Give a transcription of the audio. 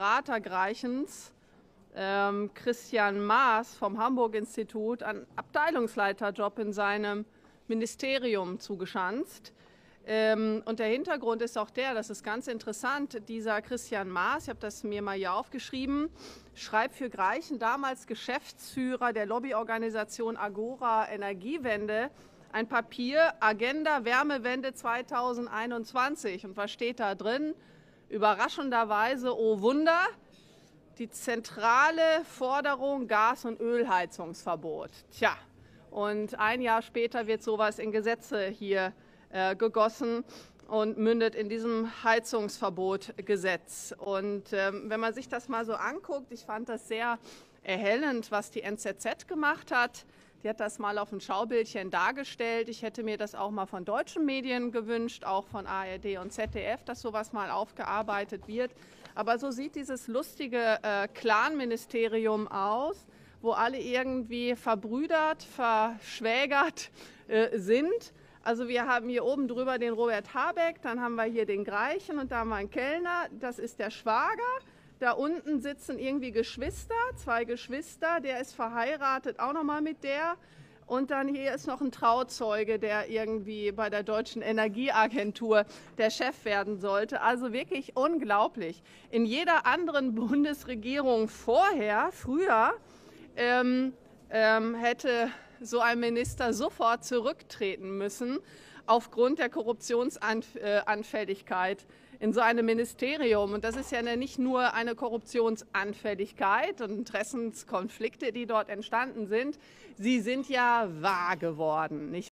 Beratergreichens, Christian Maas vom Hamburg-Institut, einen Abteilungsleiterjob in seinem Ministerium zugeschanzt. Und der Hintergrund ist auch der, das ist ganz interessant, dieser Christian Maas, ich habe das mir mal hier aufgeschrieben, schreibt für Greichen, damals Geschäftsführer der Lobbyorganisation Agora Energiewende, ein Papier, Agenda Wärmewende 2021. Und was steht da drin? Überraschenderweise, oh Wunder, die zentrale Forderung Gas- und Ölheizungsverbot. Tja, und ein Jahr später wird sowas in Gesetze hier gegossen und mündet in diesem Heizungsverbotgesetz. Und wenn man sich das mal so anguckt, ich fand das sehr erhellend, was die NZZ gemacht hat. Die hat das mal auf ein Schaubildchen dargestellt. Ich hätte mir das auch mal von deutschen Medien gewünscht, auch von ARD und ZDF, dass sowas mal aufgearbeitet wird. Aber so sieht dieses lustige Clan-Ministerium aus, wo alle irgendwie verbrüdert, verschwägert sind. Also wir haben hier oben drüber den Robert Habeck, dann haben wir hier den Greichen und da haben wir einen Kellner, das ist der Schwager. Da unten sitzen irgendwie Geschwister, zwei Geschwister, der ist verheiratet auch nochmal mit der. Und dann hier ist noch ein Trauzeuge, der irgendwie bei der Deutschen Energieagentur der Chef werden sollte. Also wirklich unglaublich. In jeder anderen Bundesregierung früher, hätte so ein Minister sofort zurücktreten müssen aufgrund der Korruptionsanfälligkeit in so einem Ministerium. Und das ist ja nicht nur eine Korruptionsanfälligkeit und Interessenskonflikte, die dort entstanden sind, sie sind ja wahr geworden, nicht?